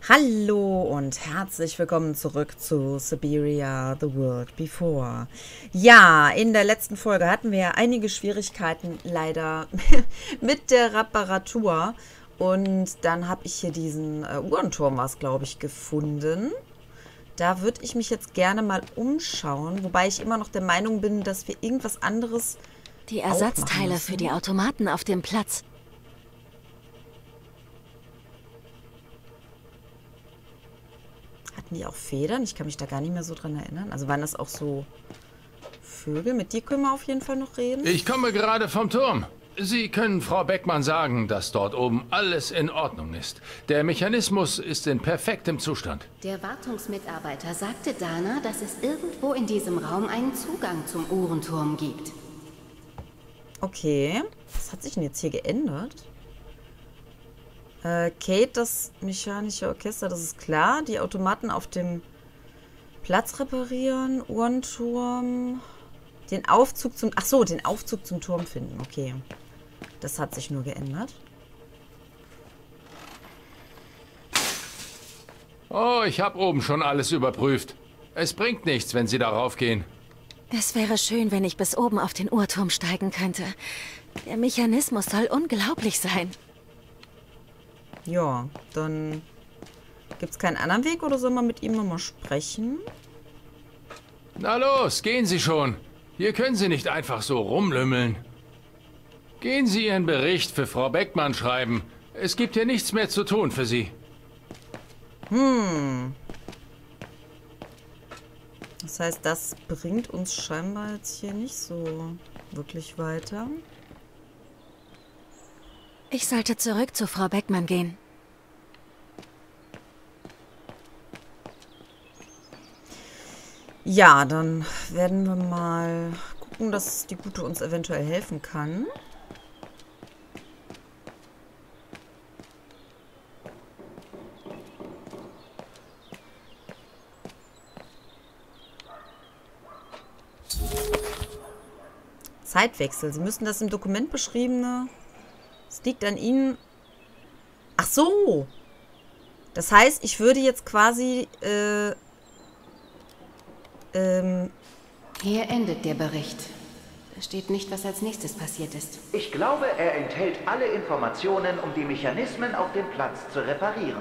Hallo und herzlich willkommen zurück zu Siberia, The World Before. Ja, in der letzten Folge hatten wir ja einige Schwierigkeiten leider mit der Reparatur. Und dann habe ich hier diesen Uhrenturm, was glaube ich, gefunden. Da würde ich mich jetzt gerne mal umschauen, wobei ich immer noch der Meinung bin, dass wir irgendwas anderes Die Ersatzteile für die Automaten auf dem Platz. Hatten die auch Federn? Ich kann mich da gar nicht mehr so dran erinnern. Also waren das auch so Vögel? Mit dir können wir auf jeden Fall noch reden. Ich komme gerade vom Turm. Sie können Frau Beckmann sagen, dass dort oben alles in Ordnung ist. Der Mechanismus ist in perfektem Zustand. Der Wartungsmitarbeiter sagte Dana, dass es irgendwo in diesem Raum einen Zugang zum Uhrenturm gibt. Okay. Was hat sich denn jetzt hier geändert? Kate, das mechanische Orchester, das ist klar. Die Automaten auf dem Platz reparieren. Uhrenturm. Den Aufzug zum... Ach so, den Aufzug zum Turm finden. Okay. Das hat sich nur geändert. Oh, ich habe oben schon alles überprüft. Es bringt nichts, wenn Sie darauf gehen. Es wäre schön, wenn ich bis oben auf den Uhrturm steigen könnte. Der Mechanismus soll unglaublich sein. Ja, dann gibt es keinen anderen Weg oder soll man mit ihm nochmal sprechen? Na los, gehen Sie schon. Hier können Sie nicht einfach so rumlümmeln. Gehen Sie Ihren Bericht für Frau Beckmann schreiben. Es gibt hier nichts mehr zu tun für Sie. Das heißt, das bringt uns scheinbar jetzt hier nicht so wirklich weiter. Ich sollte zurück zu Frau Beckmann gehen. Ja, dann werden wir mal gucken, dass die Gute uns eventuell helfen kann. Zeitwechsel. Sie müssen das im Dokument beschriebene... Es liegt an Ihnen... Ach so! Das heißt, ich würde jetzt quasi... Hier endet der Bericht. Da steht nicht, was als nächstes passiert ist. Ich glaube, er enthält alle Informationen, um die Mechanismen auf dem Platz zu reparieren.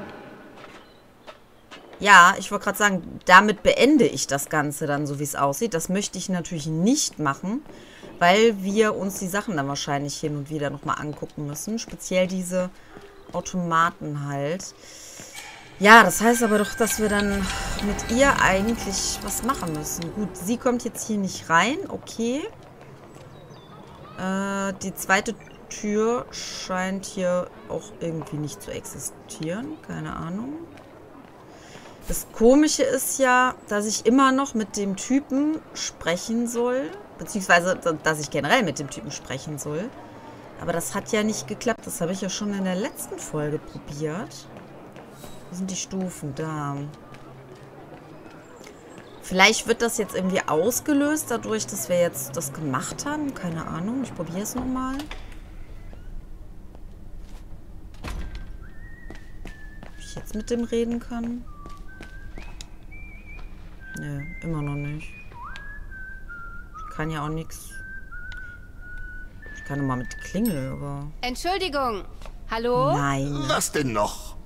Ja, ich wollte gerade sagen, damit beende ich das Ganze dann, so wie es aussieht. Das möchte ich natürlich nicht machen, weil wir uns die Sachen dann wahrscheinlich hin und wieder nochmal angucken müssen. Speziell diese Automaten halt. Ja, das heißt aber doch, dass wir dann mit ihr eigentlich was machen müssen. Gut, sie kommt jetzt hier nicht rein. Okay. Die zweite Tür scheint hier auch irgendwie nicht zu existieren. Keine Ahnung. Das Komische ist ja, dass ich immer noch mit dem Typen sprechen soll. Beziehungsweise, dass ich generell mit dem Typen sprechen soll. Aber das hat ja nicht geklappt. Das habe ich ja schon in der letzten Folge probiert. Wo sind die Stufen? Da. Vielleicht wird das jetzt irgendwie ausgelöst, dadurch, dass wir jetzt das gemacht haben. Keine Ahnung. Ich probiere es nochmal. Ob ich jetzt mit dem reden kann? Nö, immer noch nicht. Ich kann ja auch nichts. Ich kann nur mal mit Klingel, aber... Entschuldigung. Hallo? Nein. Was denn noch?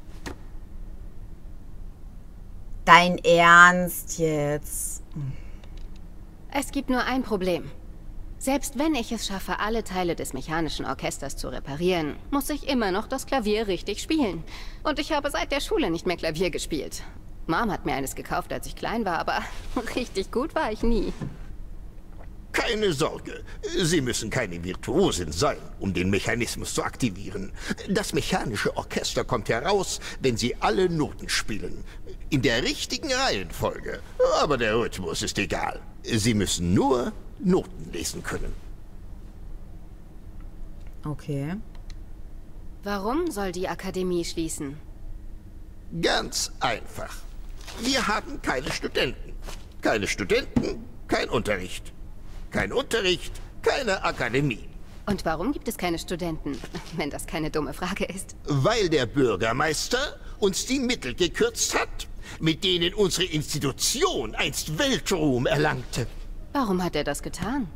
Dein Ernst jetzt? Es gibt nur ein Problem. Selbst wenn ich es schaffe, alle Teile des mechanischen Orchesters zu reparieren, muss ich immer noch das Klavier richtig spielen. Und ich habe seit der Schule nicht mehr Klavier gespielt. Mom hat mir eines gekauft, als ich klein war, aber richtig gut war ich nie. Keine Sorge, Sie müssen keine Virtuosin sein, um den Mechanismus zu aktivieren. Das mechanische Orchester kommt heraus, wenn Sie alle Noten spielen. In der richtigen Reihenfolge. Aber der Rhythmus ist egal. Sie müssen nur Noten lesen können. Okay. Warum soll die Akademie schließen? Ganz einfach. Wir haben keine Studenten. Keine Studenten, kein Unterricht. Kein Unterricht, keine Akademie. Und warum gibt es keine Studenten, wenn das keine dumme Frage ist? Weil der Bürgermeister uns die Mittel gekürzt hat, mit denen unsere Institution einst Weltruhm erlangte. Warum hat er das getan?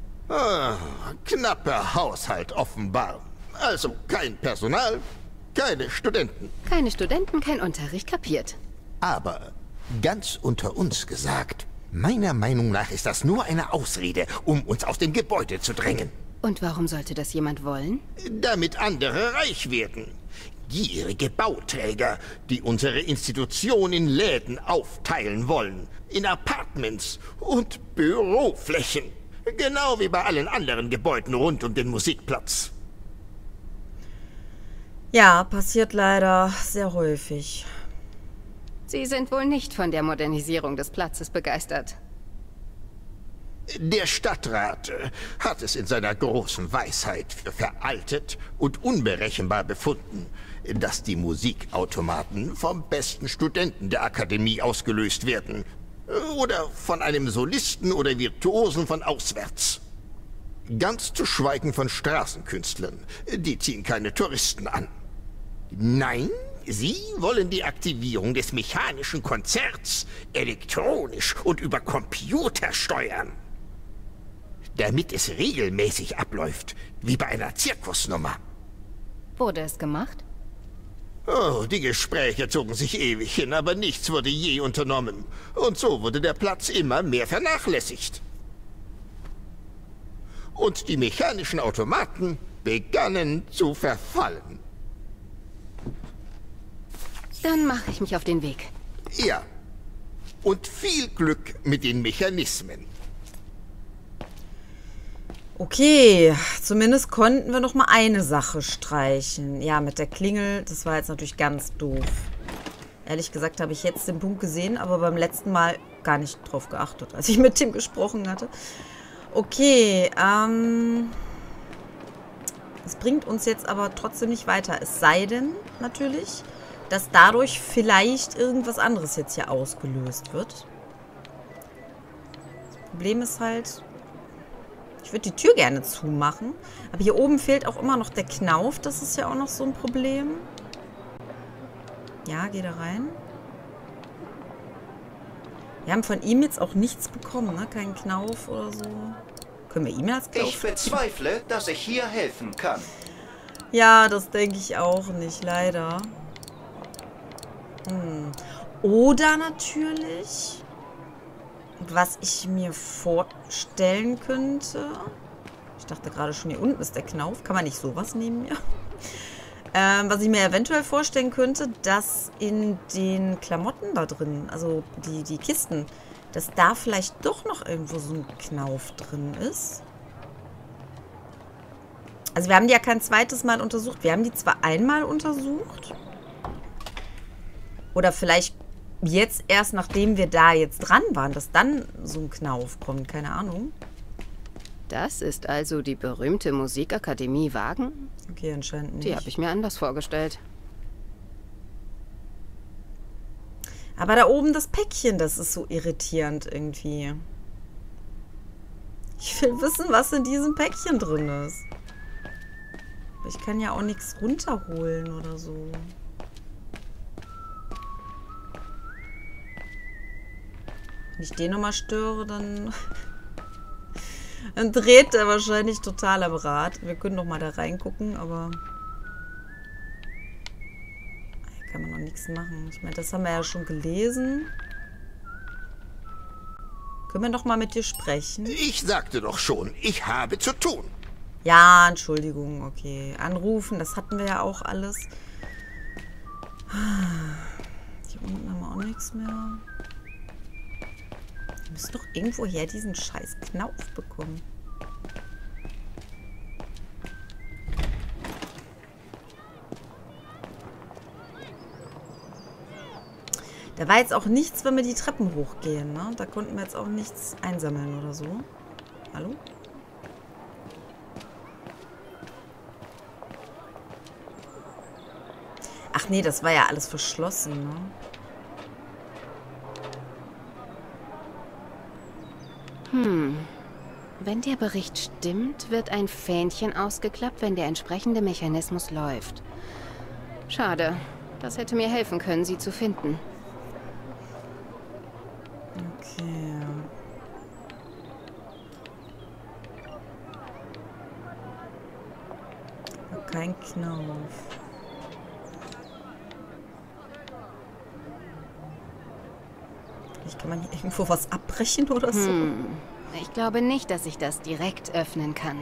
Knapper Haushalt offenbar. Also kein Personal, keine Studenten. Keine Studenten, kein Unterricht, kapiert. Aber ganz unter uns gesagt, meiner Meinung nach ist das nur eine Ausrede, um uns aus dem Gebäude zu drängen. Und warum sollte das jemand wollen? Damit andere reich werden. Gierige Bauträger, die unsere Institution in Läden aufteilen wollen, in Apartments und Büroflächen. Genau wie bei allen anderen Gebäuden rund um den Musikplatz. Ja, passiert leider sehr häufig. Sie sind wohl nicht von der Modernisierung des Platzes begeistert. Der Stadtrat hat es in seiner großen Weisheit für veraltet und unberechenbar befunden, dass die Musikautomaten vom besten Studenten der Akademie ausgelöst werden. Oder von einem Solisten oder Virtuosen von auswärts. Ganz zu schweigen von Straßenkünstlern. Die ziehen keine Touristen an. Nein, sie wollen die Aktivierung des mechanischen Konzerts elektronisch und über Computer steuern. Damit es regelmäßig abläuft, wie bei einer Zirkusnummer. Wurde es gemacht? Oh, die Gespräche zogen sich ewig hin, aber nichts wurde je unternommen. Und so wurde der Platz immer mehr vernachlässigt. Und die mechanischen Automaten begannen zu verfallen. Dann mache ich mich auf den Weg. Ja. Und viel Glück mit den Mechanismen. Okay, zumindest konnten wir noch mal eine Sache streichen. Ja, mit der Klingel, das war jetzt natürlich ganz doof. Ehrlich gesagt habe ich jetzt den Punkt gesehen, aber beim letzten Mal gar nicht drauf geachtet, als ich mit dem gesprochen hatte. Okay, das bringt uns jetzt aber trotzdem nicht weiter. Es sei denn, natürlich, dass dadurch vielleicht irgendwas anderes jetzt hier ausgelöst wird. Das Problem ist halt... Ich würde die Tür gerne zumachen. Aber hier oben fehlt auch immer noch der Knauf. Das ist ja auch noch so ein Problem. Ja, geh da rein. Wir haben von ihm jetzt auch nichts bekommen, ne? Keinen Knauf oder so. Können wir ihm als Knauf? Ich bezweifle, dass ich hier helfen kann. Ja, das denke ich auch nicht, leider. Oder natürlich... Was ich mir vorstellen könnte... Ich dachte gerade schon, hier unten ist der Knauf. Kann man nicht sowas neben mir? Was ich mir eventuell vorstellen könnte, dass in den Klamotten da drin, also die Kisten, dass da vielleicht doch noch irgendwo so ein Knauf drin ist. Also wir haben die ja kein zweites Mal untersucht. Wir haben die zwar einmal untersucht. Oder vielleicht... Jetzt erst, nachdem wir da jetzt dran waren, dass dann so ein Knauf kommt. Keine Ahnung. Das ist also die berühmte Musikakademie Wagen? Okay, anscheinend nicht. Die habe ich mir anders vorgestellt. Aber da oben das Päckchen, das ist so irritierend irgendwie. Ich will wissen, was in diesem Päckchen drin ist. Aber ich kann ja auch nichts runterholen oder so. Wenn ich den nochmal störe, dann dreht er wahrscheinlich total am Rad. Wir können noch mal da reingucken, aber hier kann man noch nichts machen. Ich meine, das haben wir ja schon gelesen. Können wir noch mal mit dir sprechen? Ich sagte doch schon, ich habe zu tun. Ja, Entschuldigung, okay. Anrufen, das hatten wir ja auch alles. Hier unten haben wir auch nichts mehr. Wir müssen doch irgendwoher diesen scheiß Knauf bekommen. Da war jetzt auch nichts, wenn wir die Treppen hochgehen, ne? Da konnten wir jetzt auch nichts einsammeln oder so. Hallo? Ach nee, das war ja alles verschlossen, ne? Wenn der Bericht stimmt, wird ein Fähnchen ausgeklappt, wenn der entsprechende Mechanismus läuft. Schade. Das hätte mir helfen können, sie zu finden. Okay. Kein Knopf. Vielleicht kann man hier irgendwo was abbrechen oder so. Ich glaube nicht, dass ich das direkt öffnen kann.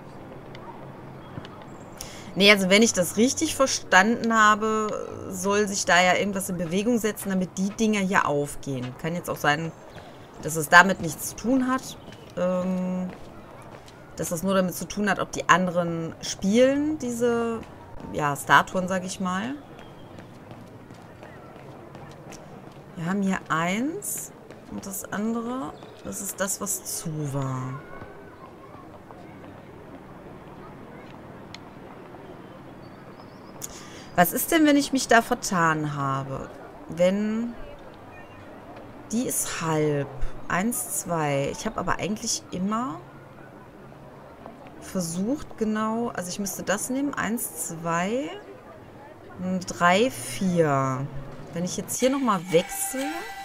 Nee, also wenn ich das richtig verstanden habe, soll sich da ja irgendwas in Bewegung setzen, damit die Dinger hier aufgehen. Kann jetzt auch sein, dass es damit nichts zu tun hat. Dass das nur damit zu tun hat, ob die anderen spielen, diese, ja, Statuen, sag ich mal. Wir haben hier 1 und das andere, das ist das, was zu war. Was ist denn, wenn ich mich da vertan habe? Wenn... Die ist halb. 1, 2. Ich habe aber eigentlich immer versucht, genau... Also ich müsste das nehmen. 1, 2, 3, 4. Wenn ich jetzt hier nochmal wechsle...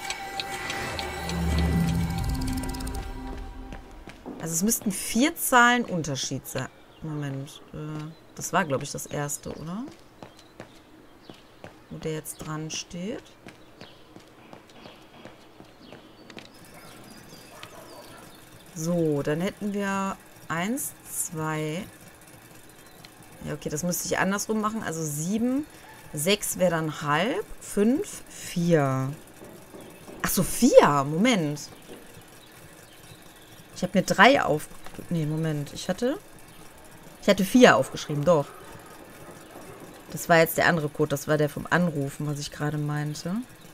Also es müssten 4 Zahlen Unterschied sein. Moment. Das war, glaube ich, das erste, oder? Wo der jetzt dran steht. So, dann hätten wir 1, 2. Ja, okay, das müsste ich andersrum machen. Also 7, 6 wäre dann halb. 5, 4. Achso, 4. Moment. Ich habe mir 3 auf... Nee, Moment. Ich hatte 4 aufgeschrieben, doch. Das war jetzt der andere Code. Das war der vom Anrufen, was ich gerade meinte.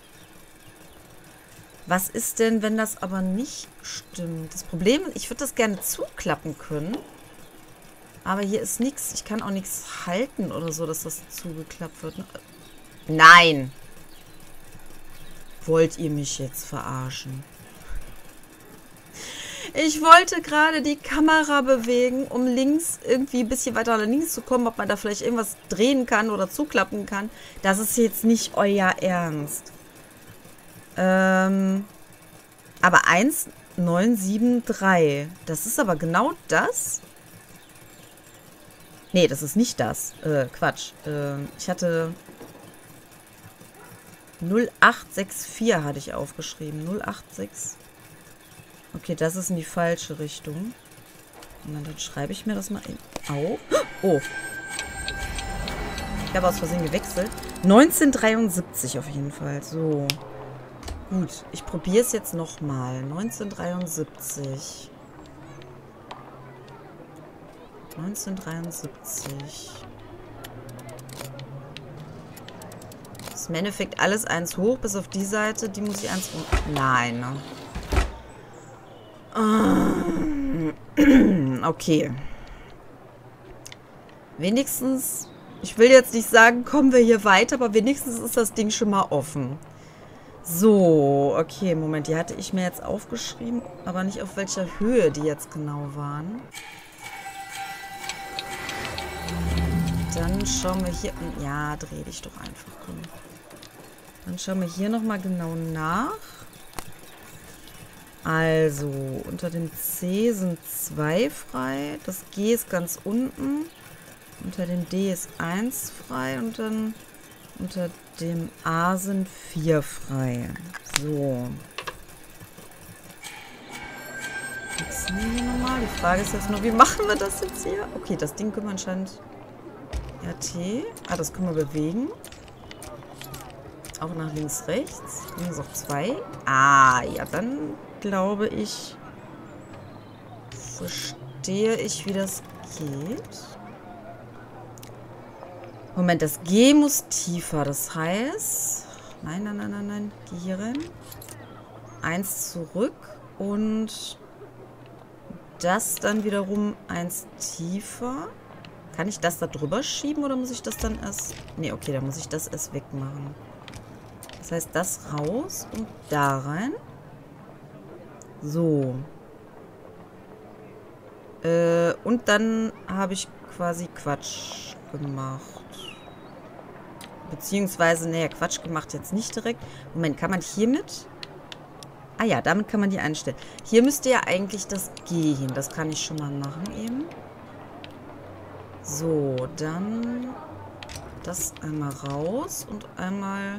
Was ist denn, wenn das aber nicht stimmt? Das Problem, ich würde das gerne zuklappen können. Aber hier ist nichts. Ich kann auch nichts halten oder so, dass das zugeklappt wird. Nein! Wollt ihr mich jetzt verarschen? Ich wollte gerade die Kamera bewegen, um links irgendwie ein bisschen weiter nach links zu kommen, ob man da vielleicht irgendwas drehen kann oder zuklappen kann. Das ist jetzt nicht euer Ernst. Aber 1, 9, 7, 3. Das ist aber genau das. Nee, das ist nicht das. Quatsch. Ich hatte 0864 hatte ich aufgeschrieben. 086. Okay, das ist in die falsche Richtung. Und dann schreibe ich mir das mal auf. Oh. Ich habe aus Versehen gewechselt. 1973 auf jeden Fall. So. Gut, ich probiere es jetzt nochmal. 1973. 1973. Das ist im Endeffekt alles 1 hoch, bis auf die Seite. Die muss ich 1 hoch. Nein, ne? Okay. Wenigstens, ich will jetzt nicht sagen, kommen wir hier weiter, aber wenigstens ist das Ding schon mal offen. So, okay, Moment, die hatte ich mir jetzt aufgeschrieben, aber nicht auf welcher Höhe die jetzt genau waren. Dann schauen wir hier, ja, dreh dich doch einfach, komm. Dann schauen wir hier nochmal genau nach. Also, unter dem C sind 2 frei. Das G ist ganz unten. Unter dem D ist 1 frei. Und dann unter dem A sind 4 frei. So. Wechseln wir hier nochmal. Die Frage ist jetzt nur, wie machen wir das jetzt hier? Okay, das Ding können wir anscheinend... RT. Ah, das können wir bewegen. Auch nach links, rechts. Links auch 2. Ah, ja, dann... glaube ich, verstehe ich, wie das geht. Moment, das G muss tiefer. Das heißt, nein, nein, nein, nein, nein. Geh hier rein. 1 zurück und das dann wiederum 1 tiefer. Kann ich das da drüber schieben oder muss ich das dann erst... Nee, okay, dann muss ich das erst wegmachen. Das heißt, das raus und da rein. So. Und dann habe ich quasi Quatsch gemacht. Beziehungsweise, naja, Quatsch gemacht jetzt nicht direkt. Moment, kann man hiermit... Ah ja, damit kann man die einstellen. Hier müsste ja eigentlich das G hin. Das kann ich schon mal machen eben. So, dann das einmal raus und einmal...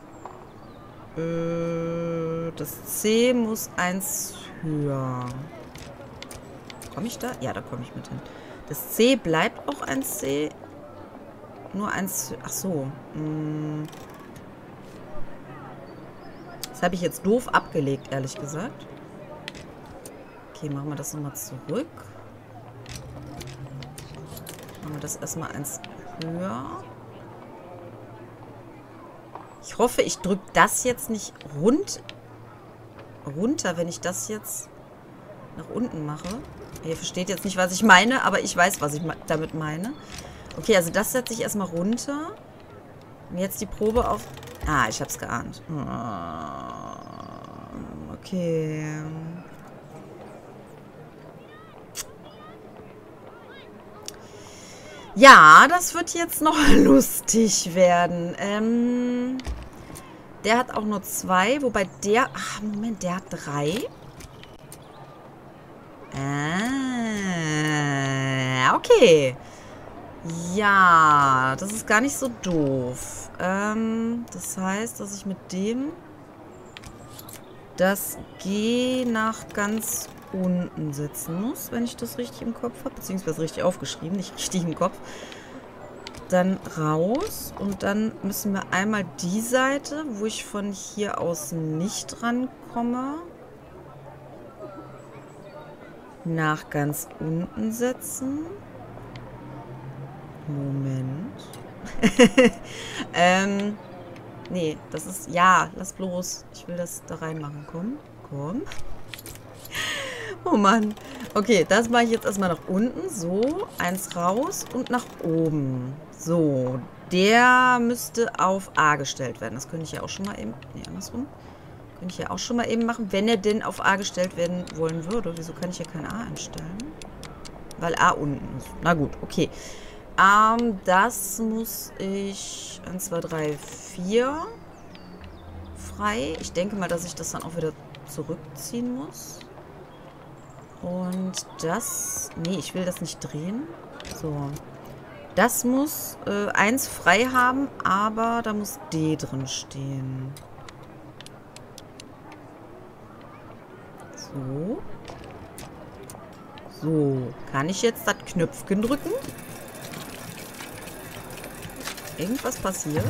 das C muss 1 höher. Komme ich da? Ja, da komme ich mit hin. Das C bleibt auch 1C. Nur 1... Ach so. Das habe ich jetzt doof abgelegt, ehrlich gesagt. Okay, machen wir das nochmal zurück. Machen wir das erstmal 1 höher. Ich hoffe, ich drücke das jetzt nicht runter, wenn ich das jetzt nach unten mache. Ihr versteht jetzt nicht, was ich meine, aber ich weiß, was ich damit meine. Okay, also das setze ich erstmal runter. Und jetzt die Probe auf... Ah, ich habe es geahnt. Okay. Ja, das wird jetzt noch lustig werden. Der hat auch nur 2, wobei der... Ach, Moment, der hat 3. Ah, okay. Ja, das ist gar nicht so doof. Das heißt, dass ich mit dem das G nach ganz unten setzen muss, wenn ich das richtig im Kopf habe. Beziehungsweise richtig aufgeschrieben, nicht richtig im Kopf. Dann raus und dann müssen wir einmal die Seite, wo ich von hier aus nicht rankomme, nach ganz unten setzen. Moment. Nee, das ist... Ja, lass bloß. Ich will das da reinmachen. Komm, komm. Oh Mann. Okay, das mache ich jetzt erstmal nach unten. So, 1 raus und nach oben. So, der müsste auf A gestellt werden. Das könnte ich ja auch schon mal eben... Nee, andersrum. Könnte ich ja auch schon mal eben machen, wenn er denn auf A gestellt werden wollen würde. Wieso kann ich hier kein A einstellen? Weil A unten ist. Na gut, okay. Das muss ich 1, 2, 3, 4 frei. Ich denke mal, dass ich das dann auch wieder zurückziehen muss. Und das... Nee, ich will das nicht drehen. So. Das muss 1 frei haben, aber da muss D drin stehen. So. So. Kann ich jetzt das Knöpfchen drücken? Irgendwas passiert?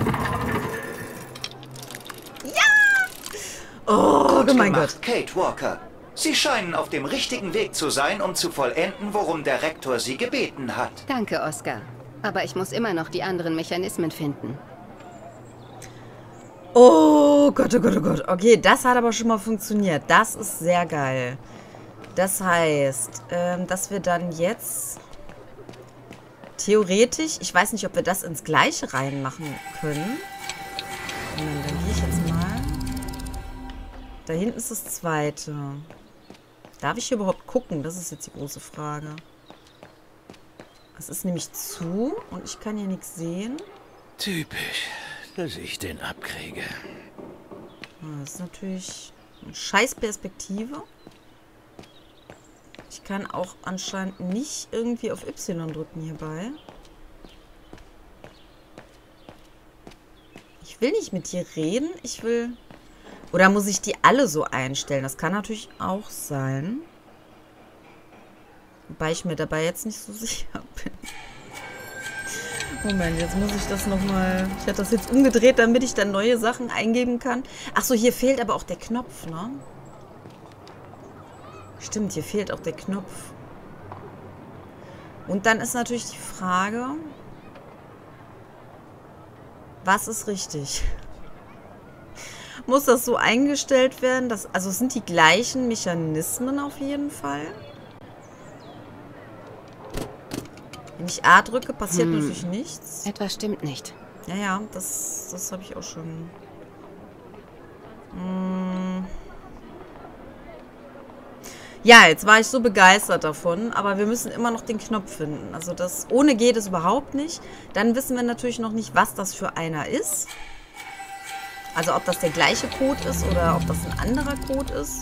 Ja! Oh, Gut mein gemacht, Gott. Kate Walker. Sie scheinen auf dem richtigen Weg zu sein, um zu vollenden, worum der Rektor Sie gebeten hat. Danke, Oscar. Aber ich muss immer noch die anderen Mechanismen finden. Oh Gott, oh Gott, oh Gott. Okay, das hat aber schon mal funktioniert. Das ist sehr geil. Das heißt, dass wir dann jetzt... Theoretisch, ich weiß nicht, ob wir das ins Gleiche reinmachen können. Moment, dann gehe ich jetzt mal. Da hinten ist das zweite. Darf ich hier überhaupt gucken? Das ist jetzt die große Frage. Es ist nämlich zu und ich kann hier nichts sehen. Typisch, dass ich den abkriege. Das ist natürlich eine scheiß Perspektive. Ich kann auch anscheinend nicht irgendwie auf Y drücken hierbei. Ich will nicht mit dir reden. Ich will... Oder muss ich die alle so einstellen? Das kann natürlich auch sein. Wobei ich mir dabei jetzt nicht so sicher bin. Moment, jetzt muss ich das nochmal... Ich hatte das jetzt umgedreht, damit ich dann neue Sachen eingeben kann. Achso, hier fehlt aber auch der Knopf, ne? Stimmt, hier fehlt auch der Knopf. Und dann ist natürlich die Frage, was ist richtig? Muss das so eingestellt werden? Also es sind die gleichen Mechanismen auf jeden Fall. Wenn ich A drücke, passiert natürlich nichts. Etwas stimmt nicht. Ja, ja, das habe ich auch schon... Ja, jetzt war ich so begeistert davon, aber wir müssen immer noch den Knopf finden. Also das, ohne geht es überhaupt nicht. Dann wissen wir natürlich noch nicht, was das für einer ist. Also ob das der gleiche Code ist oder ob das ein anderer Code ist.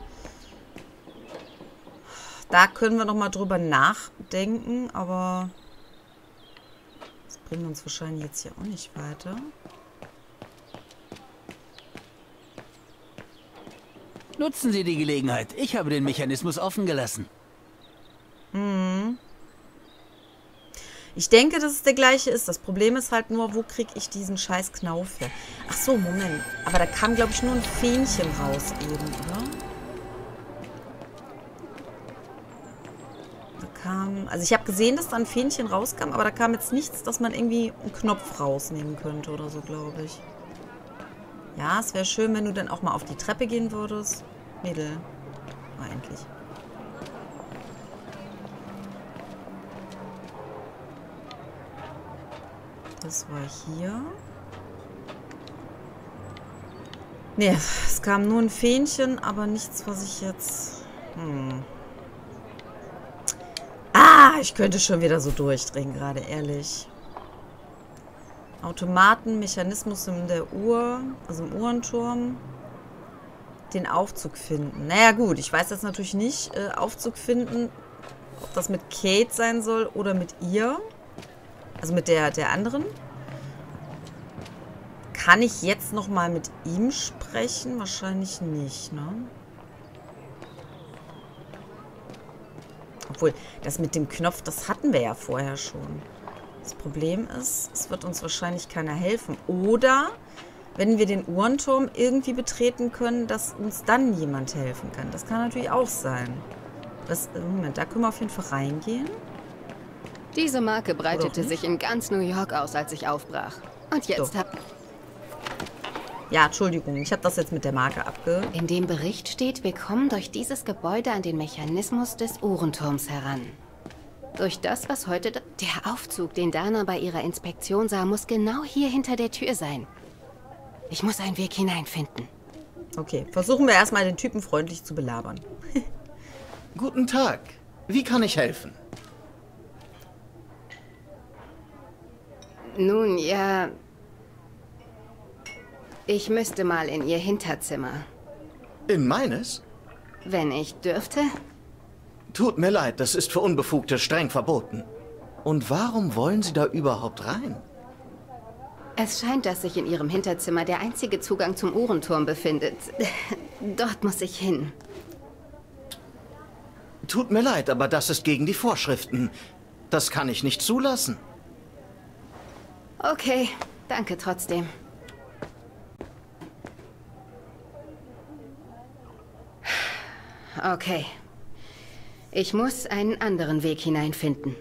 Da können wir noch mal drüber nachdenken, aber das bringt uns wahrscheinlich jetzt hier auch nicht weiter. Nutzen Sie die Gelegenheit. Ich habe den Mechanismus offen gelassen. Ich denke, dass es der gleiche ist. Das Problem ist halt nur, wo kriege ich diesen scheiß Knauf her? Ach so, Moment. Aber da kam, glaube ich, nur ein Fähnchen raus eben, oder? Da kam... Also ich habe gesehen, dass da ein Fähnchen rauskam, aber da kam jetzt nichts, dass man irgendwie einen Knopf rausnehmen könnte oder so, glaube ich. Ja, es wäre schön, wenn du dann auch mal auf die Treppe gehen würdest. Mädel. Eigentlich. Das war hier. Nee, es kam nur ein Fähnchen, aber nichts, was ich jetzt... Ah, ich könnte schon wieder so durchdrehen, gerade ehrlich. Automaten, Mechanismus in der Uhr, also im Uhrenturm. Den Aufzug finden. Naja gut, ich weiß jetzt natürlich nicht, Aufzug finden, ob das mit Kate sein soll oder mit ihr. Also mit der anderen. Kann ich jetzt nochmal mit ihm sprechen? Wahrscheinlich nicht, ne? Obwohl, das mit dem Knopf, das hatten wir ja vorher schon. Das Problem ist, es wird uns wahrscheinlich keiner helfen. Oder, wenn wir den Uhrenturm irgendwie betreten können, dass uns dann jemand helfen kann. Das kann natürlich auch sein. Moment, da können wir auf jeden Fall reingehen. Diese Marke breitete sich in ganz New York aus, als ich aufbrach. Und jetzt Ja, Entschuldigung, ich habe das jetzt mit der Marke In dem Bericht steht, wir kommen durch dieses Gebäude an den Mechanismus des Uhrenturms heran. Durch das, was heute... Der Aufzug, den Dana bei ihrer Inspektion sah, muss genau hier hinter der Tür sein. Ich muss einen Weg hineinfinden. Okay, versuchen wir erstmal den Typen freundlich zu belabern. Guten Tag. Wie kann ich helfen? Nun, ja... Ich müsste mal in ihr Hinterzimmer. In meines? Wenn ich dürfte? Tut mir leid, das ist für Unbefugte streng verboten. Und warum wollen Sie da überhaupt rein? Es scheint, dass sich in ihrem Hinterzimmer der einzige Zugang zum Uhrenturm befindet. Dort muss ich hin. Tut mir leid, aber das ist gegen die Vorschriften. Das kann ich nicht zulassen. Okay, danke trotzdem. Okay. Ich muss einen anderen Weg hineinfinden.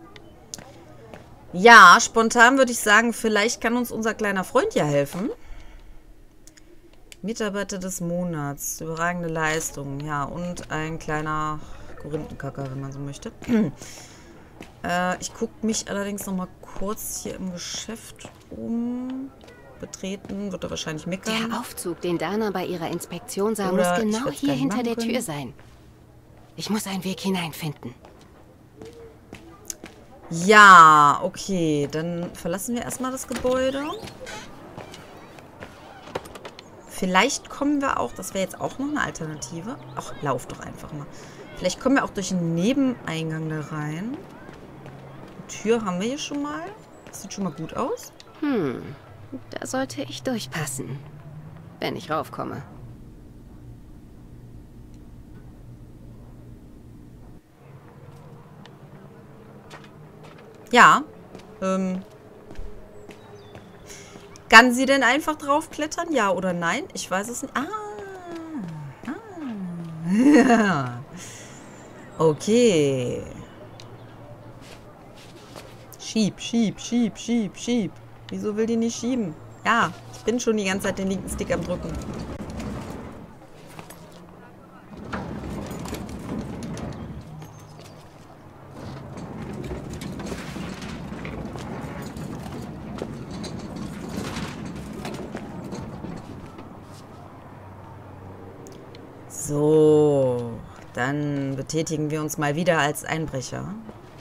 Ja, spontan würde ich sagen, vielleicht kann uns unser kleiner Freund ja helfen. Mitarbeiter des Monats, überragende Leistung, ja, und ein kleiner Korinthenkacker, wenn man so möchte. Ich gucke mich allerdings noch mal kurz hier im Geschäft um. Betreten, wird er wahrscheinlich meckern. Der Aufzug, den Dana bei ihrer Inspektion sah, muss genau hier hinter der Tür sein. Ich muss einen Weg hineinfinden. Ja, okay. Dann verlassen wir erstmal das Gebäude. Vielleicht kommen wir auch, das wäre jetzt auch noch eine Alternative. Ach, lauf doch einfach mal. Vielleicht kommen wir auch durch den Nebeneingang da rein. Die Tür haben wir hier schon mal. Das sieht schon mal gut aus. Da sollte ich durchpassen, wenn ich raufkomme. Ja. Kann sie denn einfach draufklettern? Ja oder nein? Ich weiß es nicht. Ja. Okay. Schieb, schieb, schieb, schieb, schieb. Wieso will die nicht schieben? Ja, ich bin schon die ganze Zeit den linken Stick am Drücken. So, Dann betätigen wir uns mal wieder als Einbrecher.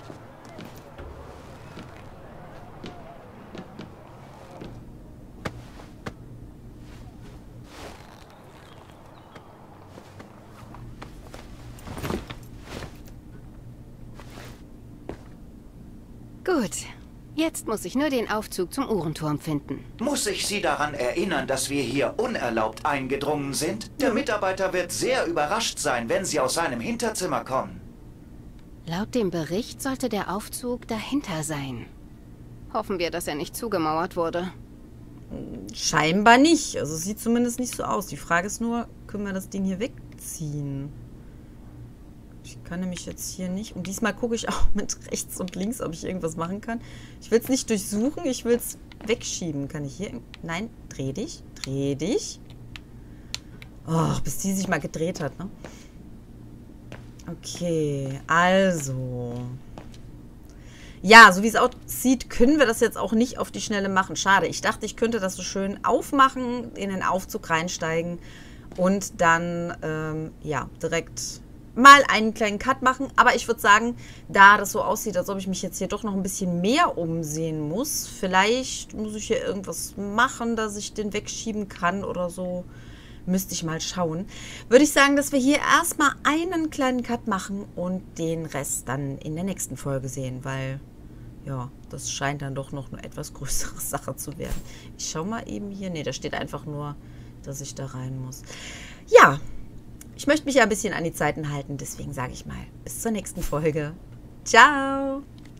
Gut. Jetzt muss ich nur den Aufzug zum Uhrenturm finden. Muss ich Sie daran erinnern, dass wir hier unerlaubt eingedrungen sind? Der Mitarbeiter wird sehr überrascht sein, wenn Sie aus seinem Hinterzimmer kommen. Laut dem Bericht sollte der Aufzug dahinter sein. Hoffen wir, dass er nicht zugemauert wurde. Scheinbar nicht. Also es sieht zumindest nicht so aus. Die Frage ist nur, können wir das Ding hier wegziehen? Ich kann nämlich jetzt hier nicht. Und diesmal gucke ich auch mit rechts und links, ob ich irgendwas machen kann. Ich will es nicht durchsuchen, ich will es wegschieben. Kann ich hier... Nein, dreh dich. Dreh dich. Oh, bis die sich mal gedreht hat, ne? Okay, also... Ja, so wie es aussieht, können wir das jetzt auch nicht auf die Schnelle machen. Schade, ich dachte, ich könnte das so schön aufmachen, in den Aufzug reinsteigen und dann, ja, direkt mal einen kleinen Cut machen. Aber ich würde sagen, da das so aussieht, als ob ich mich jetzt hier doch noch ein bisschen mehr umsehen muss, vielleicht muss ich hier irgendwas machen, dass ich den wegschieben kann oder so. Müsste ich mal schauen. Würde ich sagen, dass wir hier erstmal einen kleinen Cut machen und den Rest dann in der nächsten Folge sehen, weil, ja, das scheint dann doch noch eine etwas größere Sache zu werden. Ich schaue mal eben hier. Ne, da steht einfach nur, dass ich da rein muss. Ja, ich möchte mich ja ein bisschen an die Zeiten halten, deswegen sage ich mal, bis zur nächsten Folge. Ciao!